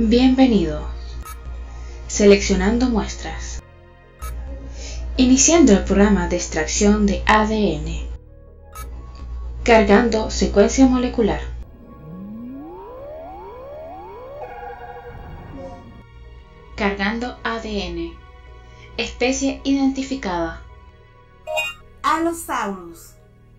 Bienvenido. Seleccionando muestras. Iniciando el programa de extracción de ADN. Cargando secuencia molecular. Cargando ADN. Especie identificada. Allosaurus.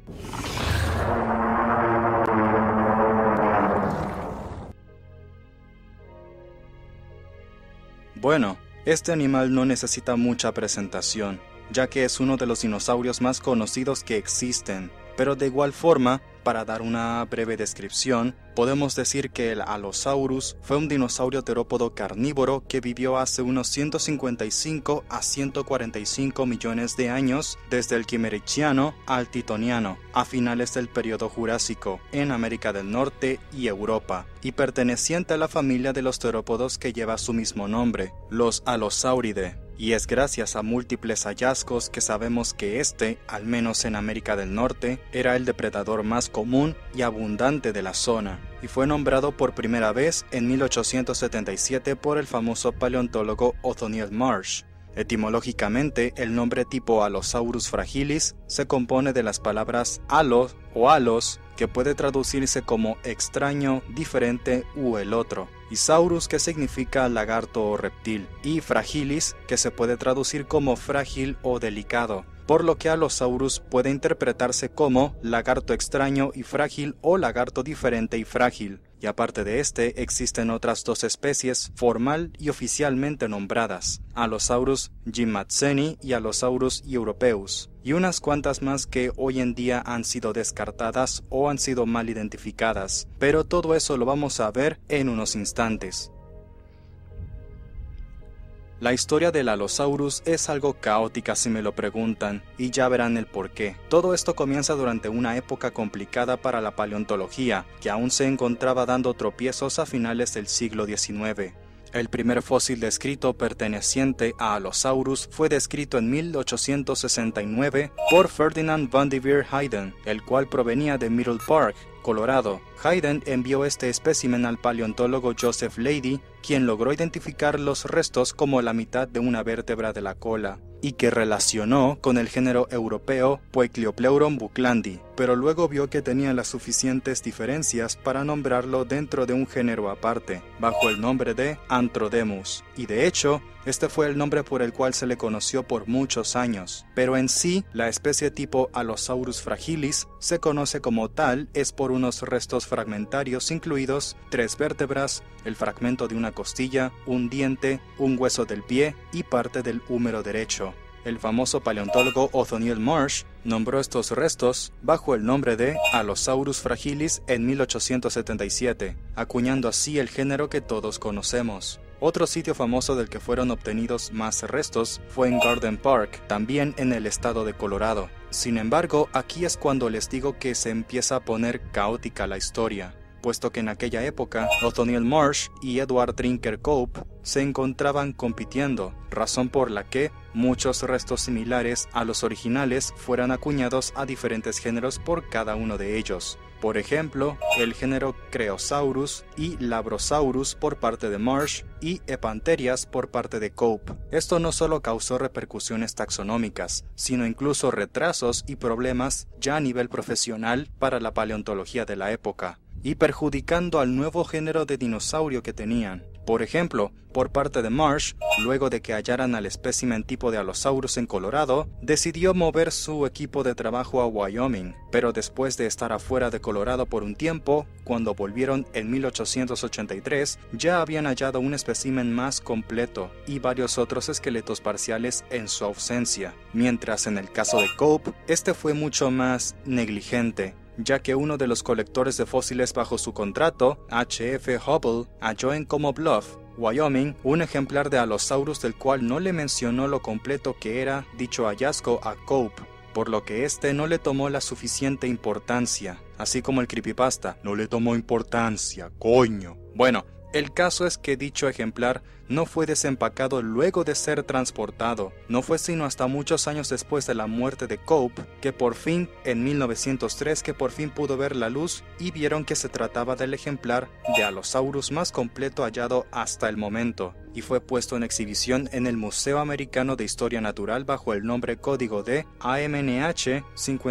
Bueno, este animal no necesita mucha presentación, ya que es uno de los dinosaurios más conocidos que existen, pero de igual forma, para dar una breve descripción, podemos decir que el Allosaurus fue un dinosaurio terópodo carnívoro que vivió hace unos 155 a 145 millones de años desde el Quimericiano al Titoniano, a finales del período Jurásico, en América del Norte y Europa, y perteneciente a la familia de los terópodos que lleva su mismo nombre, los Allosauridae. Y es gracias a múltiples hallazgos que sabemos que este, al menos en América del Norte, era el depredador más común y abundante de la zona, y fue nombrado por primera vez en 1877 por el famoso paleontólogo Othniel Marsh. Etimológicamente, el nombre tipo Allosaurus fragilis se compone de las palabras allo o alos, que puede traducirse como extraño, diferente u el otro, y saurus, que significa lagarto o reptil, y fragilis, que se puede traducir como frágil o delicado, por lo que Allosaurus puede interpretarse como lagarto extraño y frágil o lagarto diferente y frágil. Y aparte de este, existen otras dos especies formal y oficialmente nombradas, Allosaurus jimmadseni y Allosaurus europaeus, y unas cuantas más que hoy en día han sido descartadas o han sido mal identificadas, pero todo eso lo vamos a ver en unos instantes. La historia del Allosaurus es algo caótica si me lo preguntan, y ya verán el porqué. Todo esto comienza durante una época complicada para la paleontología, que aún se encontraba dando tropiezos a finales del siglo XIX. El primer fósil descrito perteneciente a Allosaurus fue descrito en 1869 por Ferdinand Vanderveer Hayden, el cual provenía de Middle Park, Colorado. Hayden envió este espécimen al paleontólogo Joseph Leidy, quien logró identificar los restos como la mitad de una vértebra de la cola, y que relacionó con el género europeo Poecliopleuron bucklandi, pero luego vio que tenía las suficientes diferencias para nombrarlo dentro de un género aparte, bajo el nombre de Antrodemus, y de hecho, este fue el nombre por el cual se le conoció por muchos años, pero en sí, la especie tipo Allosaurus fragilis se conoce como tal es por unos restos fragmentarios incluidos 3 vértebras, el fragmento de una costilla, un diente, un hueso del pie y parte del húmero derecho. El famoso paleontólogo Othniel Marsh nombró estos restos bajo el nombre de Allosaurus fragilis en 1877, acuñando así el género que todos conocemos. Otro sitio famoso del que fueron obtenidos más restos fue en Garden Park, también en el estado de Colorado. Sin embargo, aquí es cuando les digo que se empieza a poner caótica la historia, puesto que en aquella época Othniel Marsh y Edward Drinker Cope se encontraban compitiendo, razón por la que muchos restos similares a los originales fueran acuñados a diferentes géneros por cada uno de ellos. Por ejemplo, el género Creosaurus y Labrosaurus por parte de Marsh y Epantherias por parte de Cope. Esto no solo causó repercusiones taxonómicas, sino incluso retrasos y problemas ya a nivel profesional para la paleontología de la época, y perjudicando al nuevo género de dinosaurio que tenían. Por ejemplo, por parte de Marsh, luego de que hallaran al espécimen tipo de Allosaurus en Colorado, decidió mover su equipo de trabajo a Wyoming, pero después de estar afuera de Colorado por un tiempo, cuando volvieron en 1883, ya habían hallado un espécimen más completo y varios otros esqueletos parciales en su ausencia, mientras en el caso de Cope, este fue mucho más negligente, ya que uno de los colectores de fósiles bajo su contrato, H.F. Hubble, halló en Como Bluff, Wyoming, un ejemplar de Allosaurus del cual no le mencionó lo completo que era dicho hallazgo a Cope, por lo que este no le tomó la suficiente importancia, así como el creepypasta, no le tomó importancia, coño. Bueno, El caso es que dicho ejemplar no fue desempacado luego de ser transportado. No fue sino hasta muchos años después de la muerte de Cope que por fin, en 1903, que por fin pudo ver la luz y vieron que se trataba del ejemplar de Allosaurus más completo hallado hasta el momento, y fue puesto en exhibición en el Museo Americano de Historia Natural bajo el nombre código de AMNH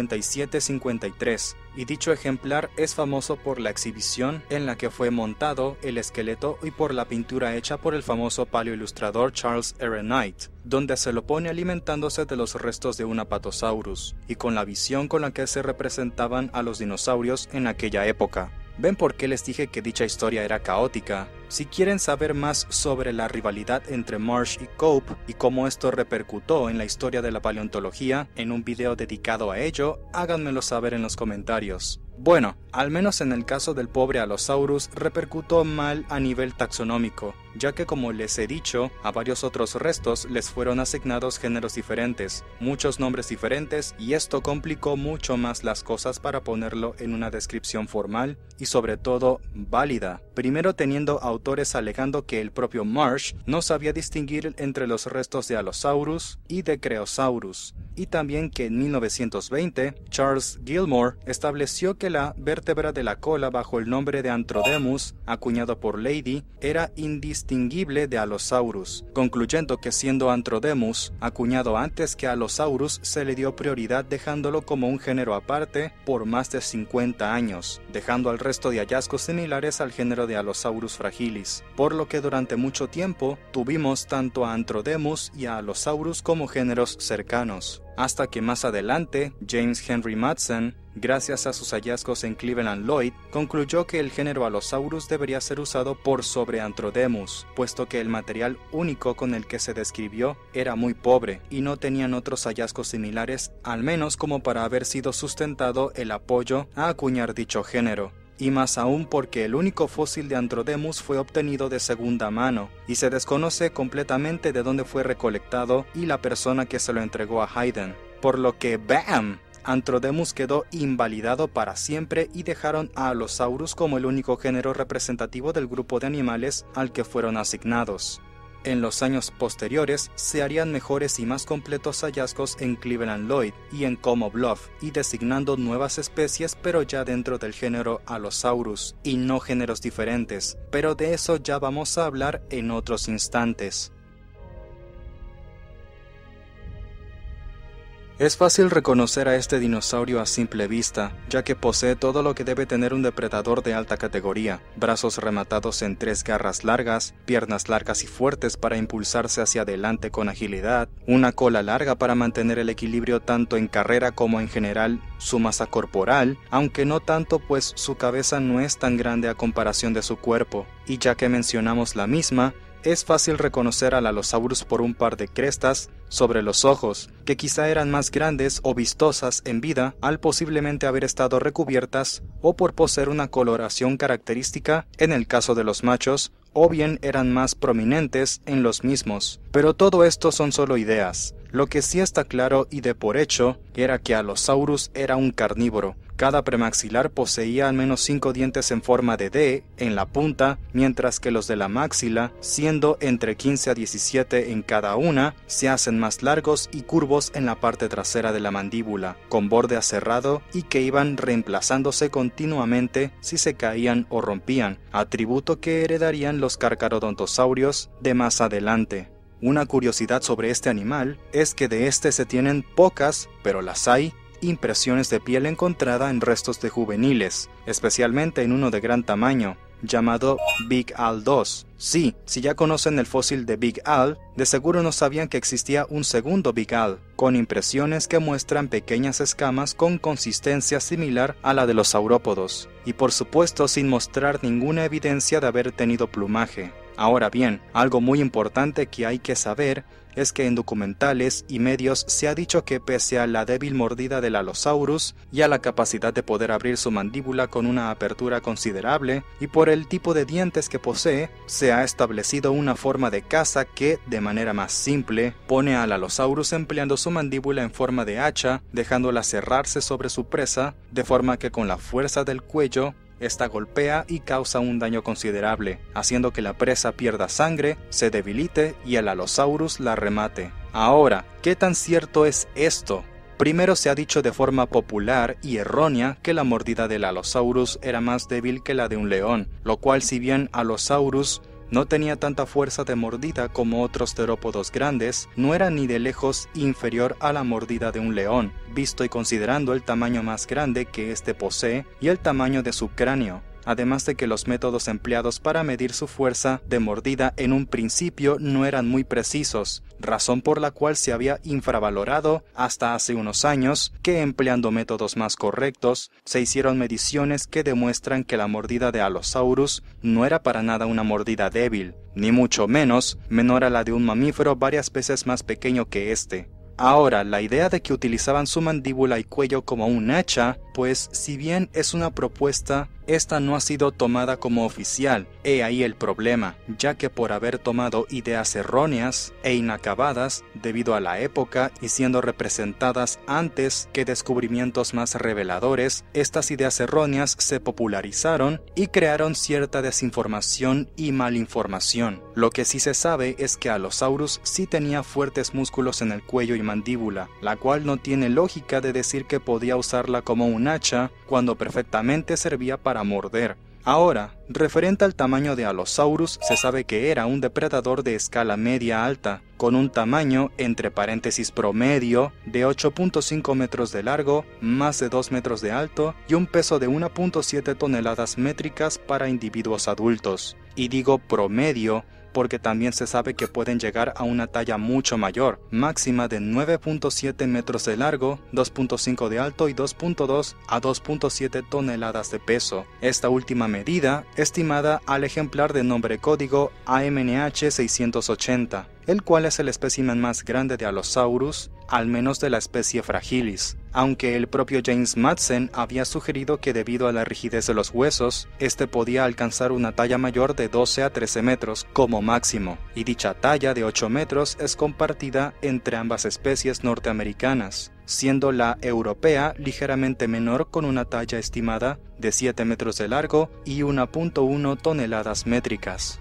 5753. Y dicho ejemplar es famoso por la exhibición en la que fue montado el esqueleto y por la pintura hecha por el famoso paleoilustrador Charles R. Knight, donde se lo pone alimentándose de los restos de un Apatosaurus, y con la visión con la que se representaban a los dinosaurios en aquella época. ¿Ven por qué les dije que dicha historia era caótica? Si quieren saber más sobre la rivalidad entre Marsh y Cope y cómo esto repercutió en la historia de la paleontología en un video dedicado a ello, háganmelo saber en los comentarios. Bueno, al menos en el caso del pobre Allosaurus repercutió mal a nivel taxonómico, ya que como les he dicho, a varios otros restos les fueron asignados géneros diferentes, muchos nombres diferentes, y esto complicó mucho más las cosas para ponerlo en una descripción formal y sobre todo válida. Primero teniendo autores alegando que el propio Marsh no sabía distinguir entre los restos de Allosaurus y de Creosaurus, y también que en 1920 Charles Gilmore estableció que la vértebra de la cola bajo el nombre de Antrodemus, acuñado por Leidy, era indistinguible de Allosaurus, concluyendo que siendo Antrodemus acuñado antes que Allosaurus se le dio prioridad dejándolo como un género aparte por más de 50 años, dejando al resto de hallazgos similares al género de Allosaurus fragilis, por lo que durante mucho tiempo tuvimos tanto a Antrodemus y a Allosaurus como géneros cercanos, hasta que más adelante James Henry Madsen, gracias a sus hallazgos en Cleveland Lloyd, concluyó que el género Allosaurus debería ser usado por sobre Antrodemus, puesto que el material único con el que se describió era muy pobre y no tenían otros hallazgos similares, al menos como para haber sido sustentado el apoyo a acuñar dicho género. Y más aún porque el único fósil de Antrodemus fue obtenido de segunda mano, y se desconoce completamente de dónde fue recolectado y la persona que se lo entregó a Hayden, por lo que ¡bam!, Antrodemus quedó invalidado para siempre y dejaron a Allosaurus como el único género representativo del grupo de animales al que fueron asignados. En los años posteriores se harían mejores y más completos hallazgos en Cleveland Lloyd y en Como Bluff, y designando nuevas especies pero ya dentro del género Allosaurus y no géneros diferentes, pero de eso ya vamos a hablar en otros instantes. Es fácil reconocer a este dinosaurio a simple vista, ya que posee todo lo que debe tener un depredador de alta categoría: brazos rematados en 3 garras largas, piernas largas y fuertes para impulsarse hacia adelante con agilidad, una cola larga para mantener el equilibrio tanto en carrera como en general, su masa corporal, aunque no tanto pues su cabeza no es tan grande a comparación de su cuerpo, y ya que mencionamos la misma, es fácil reconocer al Allosaurus por un par de crestas sobre los ojos, que quizá eran más grandes o vistosas en vida al posiblemente haber estado recubiertas, o por poseer una coloración característica en el caso de los machos, o bien eran más prominentes en los mismos. Pero todo esto son solo ideas. Lo que sí está claro y de por hecho era que Allosaurus era un carnívoro. Cada premaxilar poseía al menos 5 dientes en forma de D en la punta, mientras que los de la máxila, siendo entre 15 a 17 en cada una, se hacen más largos y curvos en la parte trasera de la mandíbula, con borde aserrado y que iban reemplazándose continuamente si se caían o rompían, atributo que heredarían los carcharodontosaurios de más adelante. Una curiosidad sobre este animal es que de este se tienen pocas, pero las hay, impresiones de piel encontrada en restos de juveniles, especialmente en uno de gran tamaño, llamado Big Al 2. Sí, si ya conocen el fósil de Big Al, de seguro no sabían que existía un segundo Big Al, con impresiones que muestran pequeñas escamas con consistencia similar a la de los saurópodos, y por supuesto sin mostrar ninguna evidencia de haber tenido plumaje. Ahora bien, algo muy importante que hay que saber es que en documentales y medios se ha dicho que pese a la débil mordida del Allosaurus y a la capacidad de poder abrir su mandíbula con una apertura considerable, y por el tipo de dientes que posee, se ha establecido una forma de caza que, de manera más simple, pone al Allosaurus empleando su mandíbula en forma de hacha, dejándola cerrarse sobre su presa, de forma que con la fuerza del cuello, Esta golpea y causa un daño considerable, haciendo que la presa pierda sangre, se debilite y el Allosaurus la remate. Ahora, ¿qué tan cierto es esto? Primero, se ha dicho de forma popular y errónea que la mordida del Allosaurus era más débil que la de un león, lo cual, si bien Allosaurus no tenía tanta fuerza de mordida como otros terópodos grandes, no era ni de lejos inferior a la mordida de un león, visto y considerando el tamaño más grande que éste posee y el tamaño de su cráneo. Además de que los métodos empleados para medir su fuerza de mordida en un principio no eran muy precisos, razón por la cual se había infravalorado hasta hace unos años que, empleando métodos más correctos, se hicieron mediciones que demuestran que la mordida de Allosaurus no era para nada una mordida débil, ni mucho menos menor a la de un mamífero varias veces más pequeño que este. Ahora, la idea de que utilizaban su mandíbula y cuello como un hacha, pues si bien es una propuesta, esta no ha sido tomada como oficial. He ahí el problema, ya que por haber tomado ideas erróneas e inacabadas debido a la época y siendo representadas antes que descubrimientos más reveladores, estas ideas erróneas se popularizaron y crearon cierta desinformación y malinformación. Lo que sí se sabe es que Allosaurus sí tenía fuertes músculos en el cuello y mandíbula, la cual no tiene lógica de decir que podía usarla como un hacha cuando perfectamente servía para morder. Ahora, referente al tamaño de Allosaurus, se sabe que era un depredador de escala media-alta, con un tamaño, entre paréntesis promedio, de 8.5 metros de largo, más de 2 metros de alto y un peso de 1.7 toneladas métricas para individuos adultos. Y digo promedio porque también se sabe que pueden llegar a una talla mucho mayor, máxima de 9.7 metros de largo, 2.5 de alto y 2.2 a 2.7 toneladas de peso. Esta última medida, estimada al ejemplar de nombre código AMNH 680, el cual es el espécimen más grande de Allosaurus, al menos de la especie Fragilis, aunque el propio James Madsen había sugerido que debido a la rigidez de los huesos, este podía alcanzar una talla mayor de 12 a 13 metros como máximo, y dicha talla de 8 metros es compartida entre ambas especies norteamericanas, siendo la europea ligeramente menor con una talla estimada de 7 metros de largo y 1.1 toneladas métricas.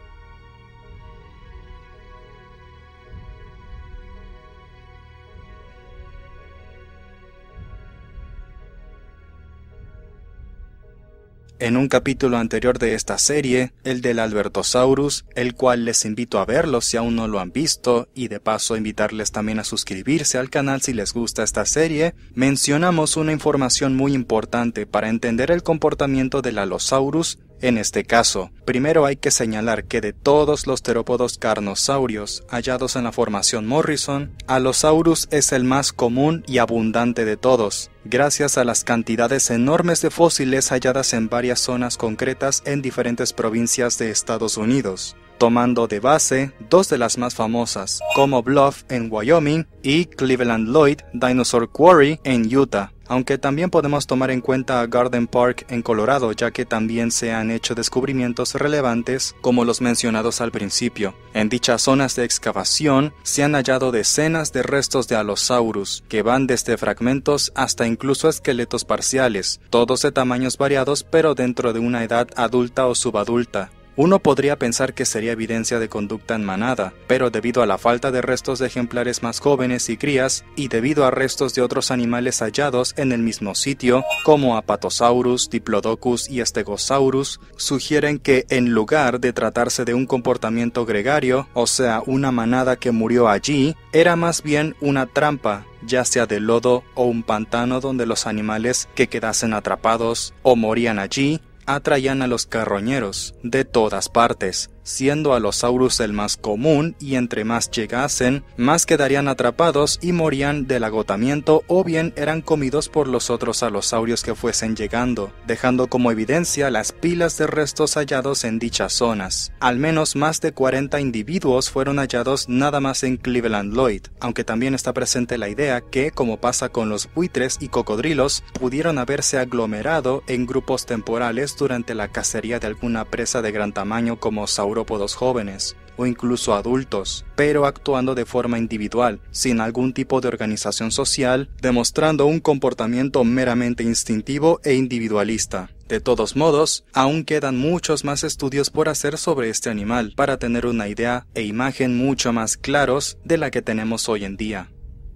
En un capítulo anterior de esta serie, el del Albertosaurus, el cual les invito a verlo si aún no lo han visto, y de paso invitarles también a suscribirse al canal si les gusta esta serie, mencionamos una información muy importante para entender el comportamiento del Allosaurus. En este caso, primero hay que señalar que de todos los terópodos carnosaurios hallados en la formación Morrison, Allosaurus es el más común y abundante de todos, gracias a las cantidades enormes de fósiles halladas en varias zonas concretas en diferentes provincias de Estados Unidos, tomando de base dos de las más famosas, como Bluff en Wyoming y Cleveland Lloyd Dinosaur Quarry en Utah. Aunque también podemos tomar en cuenta a Garden Park en Colorado, ya que también se han hecho descubrimientos relevantes como los mencionados al principio. En dichas zonas de excavación se han hallado decenas de restos de Allosaurus, que van desde fragmentos hasta incluso esqueletos parciales, todos de tamaños variados pero dentro de una edad adulta o subadulta. Uno podría pensar que sería evidencia de conducta en manada, pero debido a la falta de restos de ejemplares más jóvenes y crías, y debido a restos de otros animales hallados en el mismo sitio, como Apatosaurus, Diplodocus y Stegosaurus, sugieren que en lugar de tratarse de un comportamiento gregario, o sea, una manada que murió allí, era más bien una trampa, ya sea de lodo o un pantano donde los animales que quedasen atrapados o morían allí, atraían a los carroñeros de todas partes, siendo Allosaurus el más común y entre más llegasen, más quedarían atrapados y morían del agotamiento o bien eran comidos por los otros allosaurios que fuesen llegando, dejando como evidencia las pilas de restos hallados en dichas zonas. Al menos más de 40 individuos fueron hallados nada más en Cleveland Lloyd, aunque también está presente la idea que, como pasa con los buitres y cocodrilos, pudieron haberse aglomerado en grupos temporales durante la cacería de alguna presa de gran tamaño como Sauropods saurópodos jóvenes, o incluso adultos, pero actuando de forma individual, sin algún tipo de organización social, demostrando un comportamiento meramente instintivo e individualista. De todos modos, aún quedan muchos más estudios por hacer sobre este animal, para tener una idea e imagen mucho más claros de la que tenemos hoy en día.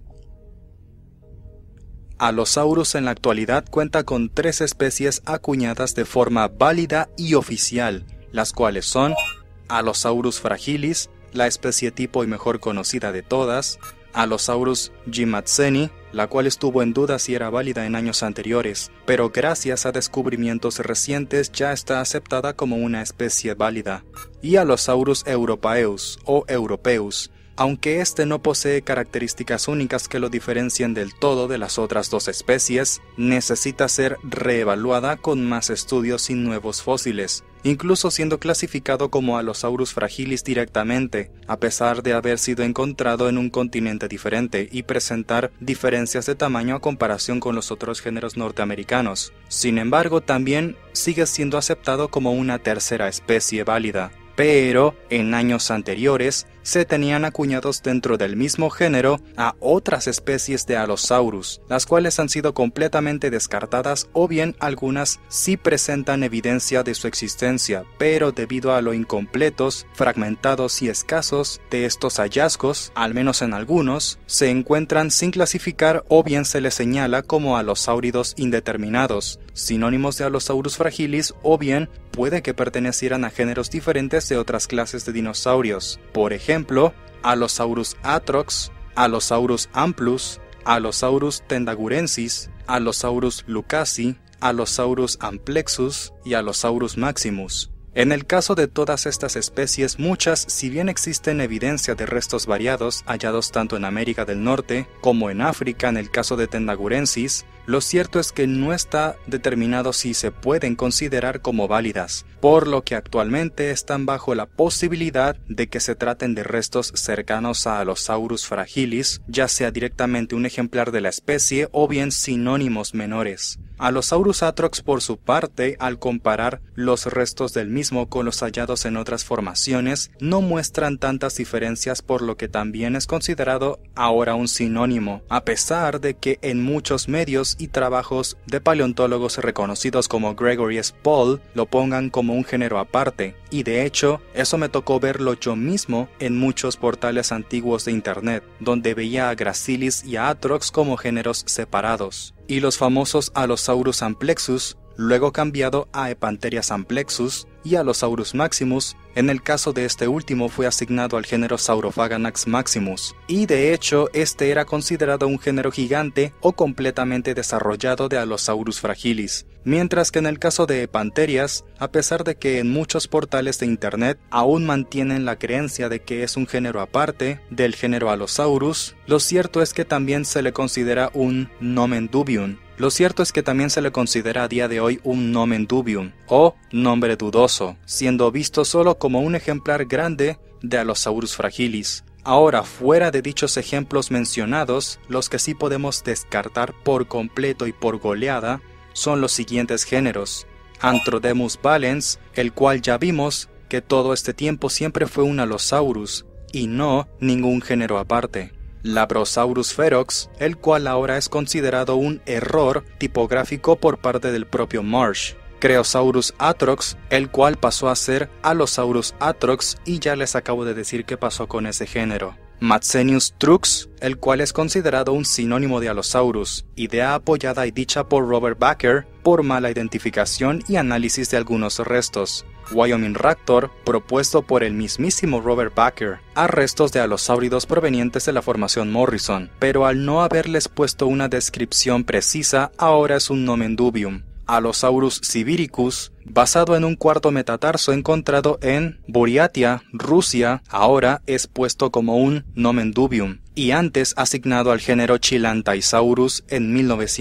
Allosaurus en la actualidad cuenta con 3 especies acuñadas de forma válida y oficial, las cuales son Allosaurus fragilis, la especie tipo y mejor conocida de todas, Allosaurus jimmadseni, la cual estuvo en duda si era válida en años anteriores, pero gracias a descubrimientos recientes ya está aceptada como una especie válida, y Allosaurus europaeus o europeus, aunque este no posee características únicas que lo diferencien del todo de las otras 2 especies, necesita ser reevaluada con más estudios y nuevos fósiles, incluso siendo clasificado como Allosaurus fragilis directamente, a pesar de haber sido encontrado en un continente diferente y presentar diferencias de tamaño a comparación con los otros géneros norteamericanos. Sin embargo, también sigue siendo aceptado como una tercera especie válida. Pero en años anteriores se tenían acuñados dentro del mismo género a otras especies de Allosaurus, las cuales han sido completamente descartadas o bien algunas sí presentan evidencia de su existencia, pero debido a lo incompletos, fragmentados y escasos de estos hallazgos, al menos en algunos, se encuentran sin clasificar o bien se les señala como allosáuridos indeterminados, sinónimos de Allosaurus fragilis o bien puede que pertenecieran a géneros diferentes de otras clases de dinosaurios. Por ejemplo, Allosaurus atrox, Allosaurus amplus, Allosaurus tendagurensis, Allosaurus lucasi, Allosaurus amplexus y Allosaurus maximus. En el caso de todas estas especies, muchas, si bien existen evidencia de restos variados hallados tanto en América del Norte como en África en el caso de Tendagurensis, lo cierto es que no está determinado si se pueden considerar como válidas, por lo que actualmente están bajo la posibilidad de que se traten de restos cercanos a Allosaurus fragilis, ya sea directamente un ejemplar de la especie o bien sinónimos menores. Allosaurus atrox, por su parte, al comparar los restos del mismo con los hallados en otras formaciones, no muestran tantas diferencias, por lo que también es considerado ahora un sinónimo, a pesar de que en muchos medios y trabajos de paleontólogos reconocidos como Gregory S. Paul lo pongan como un género aparte, y de hecho, eso me tocó verlo yo mismo en muchos portales antiguos de internet, donde veía a Gracilis y a Atrox como géneros separados. Y los famosos Allosaurus amplexus, luego cambiado a Epantherias amplexus, y Allosaurus maximus, en el caso de este último fue asignado al género Saurophaganax maximus, y de hecho este era considerado un género gigante o completamente desarrollado de Allosaurus fragilis, mientras que en el caso de Epantherias, a pesar de que en muchos portales de internet aún mantienen la creencia de que es un género aparte del género Allosaurus, lo cierto es que también se le considera un nomen dubium. Lo cierto es que también se le considera a día de hoy un nomen dubium, o nombre dudoso, siendo visto solo como un ejemplar grande de Allosaurus fragilis. Ahora, fuera de dichos ejemplos mencionados, los que sí podemos descartar por completo y por goleada son los siguientes géneros. Antrodemus valens, el cual ya vimos que todo este tiempo siempre fue un Allosaurus, y no ningún género aparte. Labrosaurus ferox, el cual ahora es considerado un error tipográfico por parte del propio Marsh. Creosaurus atrox, el cual pasó a ser Allosaurus atrox, y ya les acabo de decir qué pasó con ese género. Madsenius trux, el cual es considerado un sinónimo de Allosaurus, idea apoyada y dicha por Robert Bakker por mala identificación y análisis de algunos restos. Wyoming raptor, propuesto por el mismísimo Robert Bakker, a restos de allosáuridos provenientes de la formación Morrison, pero al no haberles puesto una descripción precisa, ahora es un nomen dubium. Allosaurus sibiricus, basado en un cuarto metatarso encontrado en Buriatia, Rusia, ahora es puesto como un nomen dubium, y antes asignado al género Chilantaisaurus en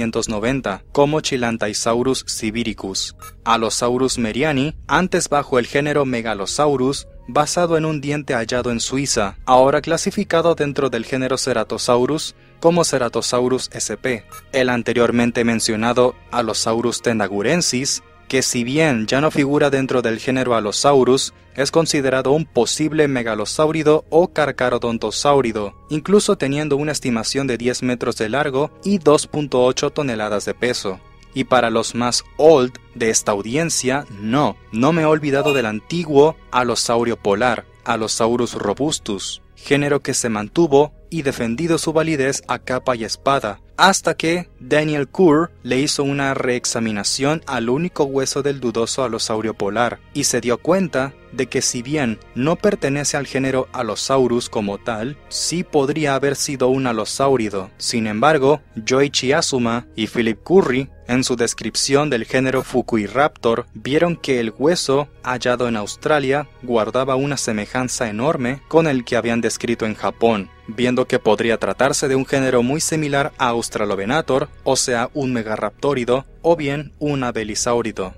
1990, como Chilantaisaurus sibiricus. Allosaurus meriani, antes bajo el género Megalosaurus, basado en un diente hallado en Suiza, ahora clasificado dentro del género Ceratosaurus como Ceratosaurus sp. El anteriormente mencionado Allosaurus tendagurensis, que si bien ya no figura dentro del género Allosaurus, es considerado un posible megalosáurido o carcharodontosáurido, incluso teniendo una estimación de 10 metros de largo y 2.8 toneladas de peso. Y para los más old de esta audiencia, no me he olvidado del antiguo alosaurio polar, Allosaurus robustus, género que se mantuvo y defendido su validez a capa y espada, hasta que Daniel Coor le hizo una reexaminación al único hueso del dudoso alosaurio polar, y se dio cuenta de que si bien no pertenece al género Allosaurus como tal, sí podría haber sido un alosáurido. Sin embargo, Yoichi Azuma y Philip Currie, en su descripción del género Fukuiraptor, vieron que el hueso hallado en Australia guardaba una semejanza enorme con el que habían descrito en Japón, viendo que podría tratarse de un género muy similar a Australovenator, o sea, un megaraptórido, o bien un abelisáurido.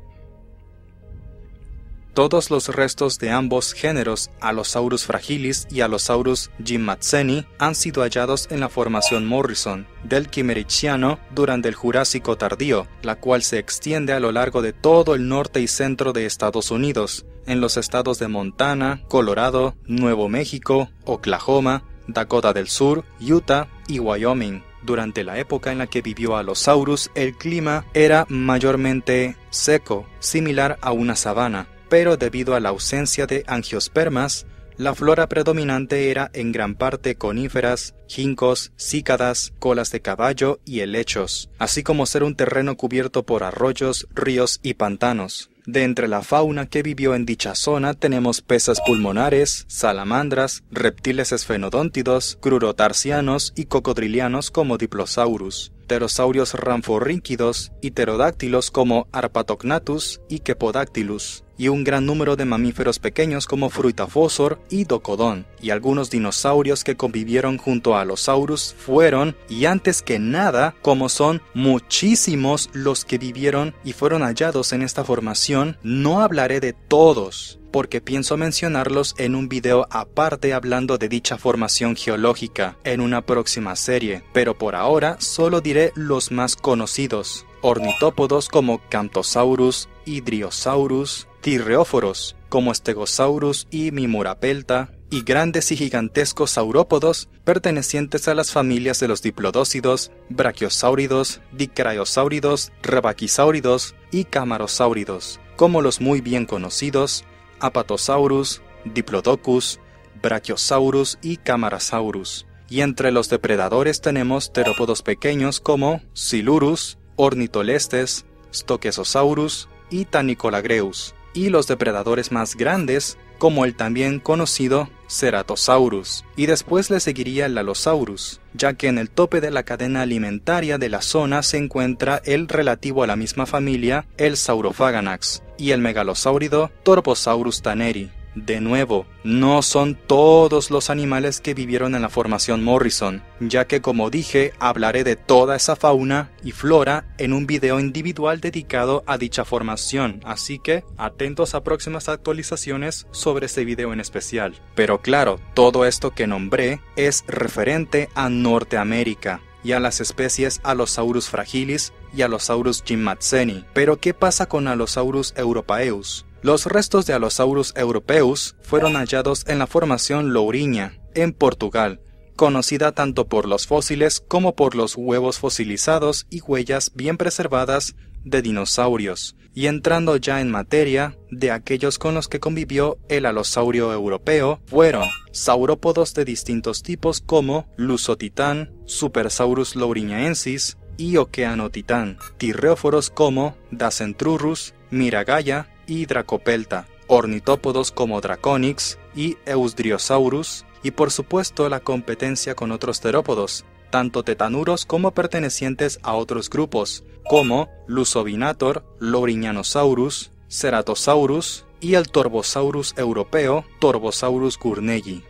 Todos los restos de ambos géneros, Allosaurus fragilis y Allosaurus jimmadseni, han sido hallados en la formación Morrison del Quimericiano durante el Jurásico tardío, la cual se extiende a lo largo de todo el norte y centro de Estados Unidos, en los estados de Montana, Colorado, Nuevo México, Oklahoma, Dakota del Sur, Utah y Wyoming. Durante la época en la que vivió Allosaurus, el clima era mayormente seco, similar a una sabana, pero debido a la ausencia de angiospermas, la flora predominante era en gran parte coníferas, ginkgos, cícadas, colas de caballo y helechos, así como ser un terreno cubierto por arroyos, ríos y pantanos. De entre la fauna que vivió en dicha zona tenemos peces pulmonares, salamandras, reptiles esfenodóntidos, crurotarsianos y cocodrilianos como Diplosaurus, pterosaurios ranforrínquidos y pterodáctilos como Arpatognathus y Kepodactylus, y un gran número de mamíferos pequeños como Fruitafossor y Docodon, y algunos dinosaurios que convivieron junto a Allosaurus fueron, y antes que nada, como son muchísimos los que vivieron y fueron hallados en esta formación, no hablaré de todos, porque pienso mencionarlos en un video aparte hablando de dicha formación geológica en una próxima serie, pero por ahora solo diré los más conocidos: ornitópodos como Camptosaurus y Driosaurus, tirreóforos como Stegosaurus y Mimurapelta, y grandes y gigantescos saurópodos pertenecientes a las familias de los diplodócidos, brachiosáuridos, dicraeosáuridos, rebaquisáuridos y camarosáuridos, como los muy bien conocidos Apatosaurus, Diplodocus, Brachiosaurus y Camarasaurus. Y entre los depredadores tenemos terópodos pequeños como Silurus, Ornitolestes, Stochosaurus y Tanicolagreus, y los depredadores más grandes como el también conocido Ceratosaurus, y después le seguiría el Allosaurus, ya que en el tope de la cadena alimentaria de la zona se encuentra el relativo a la misma familia, el Saurophaganax, y el megalosáurido Torvosaurus tanneri. De nuevo, no son todos los animales que vivieron en la formación Morrison, ya que como dije, hablaré de toda esa fauna y flora en un video individual dedicado a dicha formación, así que atentos a próximas actualizaciones sobre este video en especial. Pero claro, todo esto que nombré es referente a Norteamérica y a las especies Allosaurus fragilis y Allosaurus jimmadseni. Pero ¿qué pasa con Allosaurus europaeus? Los restos de Allosaurus europaeus fueron hallados en la formación Lourinhã, en Portugal, conocida tanto por los fósiles como por los huevos fosilizados y huellas bien preservadas de dinosaurios, y entrando ya en materia, de aquellos con los que convivió el alosaurio europeo fueron saurópodos de distintos tipos como Lusotitán, Supersaurus lourinhaensis y Okeanotitán, tirreóforos como Dacentrurus, Miragaya y Dracopelta, ornitópodos como Draconix y Eusdriosaurus, y por supuesto la competencia con otros terópodos, tanto tetanuros como pertenecientes a otros grupos, como Lusovinator, Lourinhanosaurus, Ceratosaurus y el Torvosaurus europeo, Torvosaurus gurnei.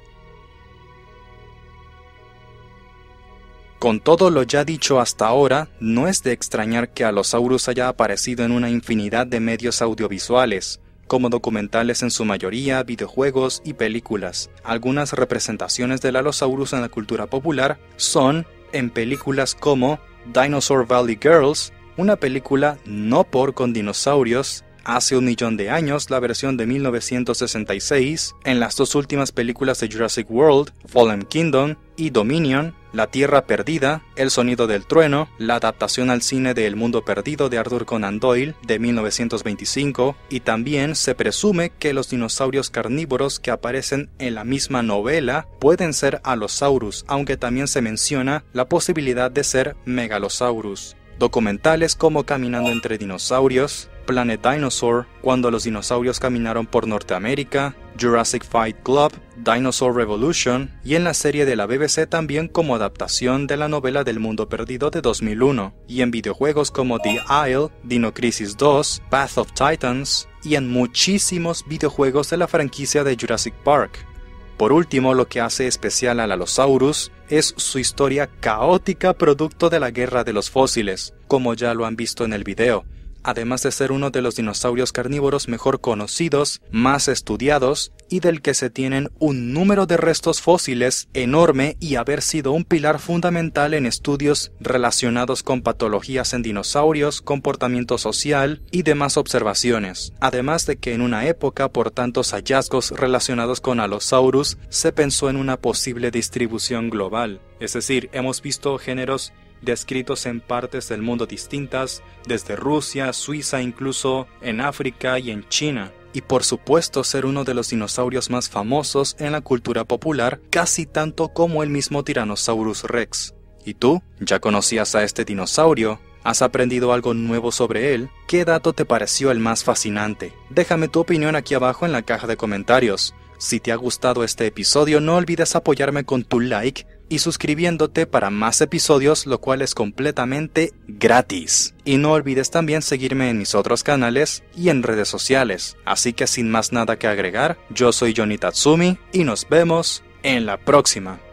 Con todo lo ya dicho hasta ahora, no es de extrañar que Allosaurus haya aparecido en una infinidad de medios audiovisuales, como documentales en su mayoría, videojuegos y películas. Algunas representaciones del Allosaurus en la cultura popular son en películas como Dinosaur Valley Girls, una película no por con dinosaurios. Hace 1.000.000 de años, la versión de 1966, en las dos últimas películas de Jurassic World, Fallen Kingdom y Dominion, La Tierra Perdida, El Sonido del Trueno, la adaptación al cine de El Mundo Perdido de Arthur Conan Doyle de 1925, y también se presume que los dinosaurios carnívoros que aparecen en la misma novela pueden ser Allosaurus, aunque también se menciona la posibilidad de ser Megalosaurus. Documentales como Caminando entre dinosaurios, Planet Dinosaur, Cuando los dinosaurios caminaron por Norteamérica, Jurassic Fight Club, Dinosaur Revolution, y en la serie de la BBC también como adaptación de la novela del Mundo Perdido de 2001, y en videojuegos como The Isle, Dino Crisis 2, Path of Titans, y en muchísimos videojuegos de la franquicia de Jurassic Park. Por último, lo que hace especial al Allosaurus es su historia caótica producto de la guerra de los fósiles, como ya lo han visto en el video, además de ser uno de los dinosaurios carnívoros mejor conocidos, más estudiados y del que se tienen un número de restos fósiles enorme y haber sido un pilar fundamental en estudios relacionados con patologías en dinosaurios, comportamiento social y demás observaciones. Además de que en una época por tantos hallazgos relacionados con Allosaurus se pensó en una posible distribución global, es decir, hemos visto géneros descritos en partes del mundo distintas, desde Rusia, Suiza, incluso en África y en China. Y por supuesto ser uno de los dinosaurios más famosos en la cultura popular, casi tanto como el mismo Tyrannosaurus Rex. ¿Y tú? ¿Ya conocías a este dinosaurio? ¿Has aprendido algo nuevo sobre él? ¿Qué dato te pareció el más fascinante? Déjame tu opinión aquí abajo en la caja de comentarios. Si te ha gustado este episodio, no olvides apoyarme con tu like y suscribiéndote para más episodios, lo cual es completamente gratis. Y no olvides también seguirme en mis otros canales y en redes sociales. Así que sin más nada que agregar, yo soy Johnny Tatsumi y nos vemos en la próxima.